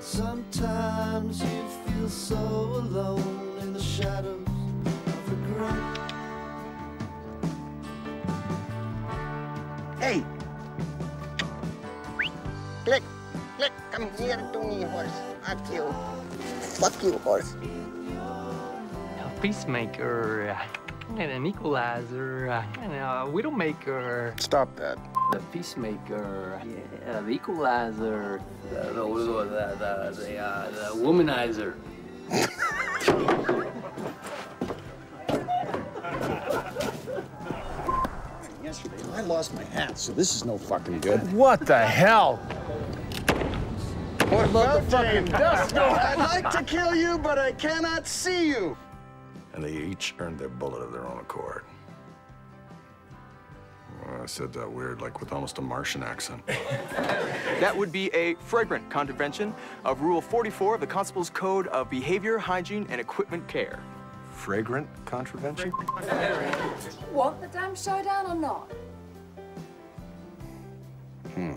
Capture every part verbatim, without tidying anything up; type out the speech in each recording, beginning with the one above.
Sometimes you feel so alone in the shadows of regret. Hey! Click! Click! Come here to me, horse. Fuck you. Fuck you, horse. A peacemaker, and an equalizer, and a widowmaker. Stop that. The peacemaker, yeah, the equalizer, the the the the, the, uh, the womanizer. Yesterday, I lost my hat, so this is no fucking good. What the hell? What about the fucking dust? I'd like to kill you, but I cannot see you. And they each earned their bullet of their own accord. Well, I said that weird, like with almost a Martian accent. That would be a flagrant contravention of Rule forty-four of the Constable's Code of Behavior, Hygiene, and Equipment Care. Fragrant contravention? Want the damn showdown or not? Hmm.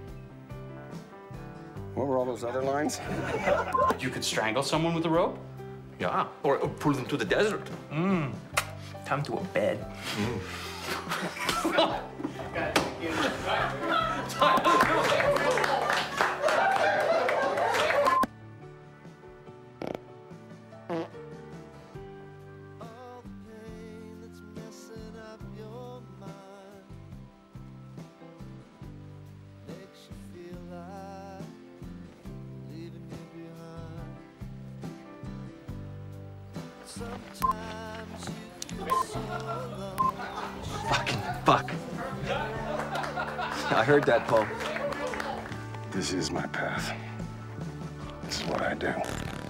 What were all those other lines? You could strangle someone with a rope? Yeah, or, or pull them to the desert. Mmm. Time to a bed. Mm. Fucking fuck. I heard that, Paul. This is my path. This is what I do.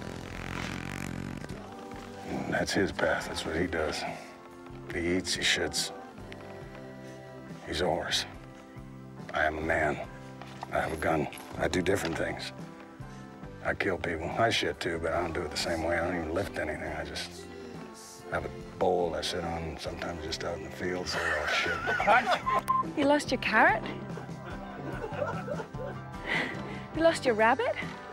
And that's his path. That's what he does. He eats, he shits. He's a horse. I am a man. I have a gun. I do different things. I kill people. I shit too, but I don't do it the same way. I don't even lift anything. I just have a bowl I sit on, sometimes just out in the field, so they're all shit. You lost your carrot? You lost your rabbit?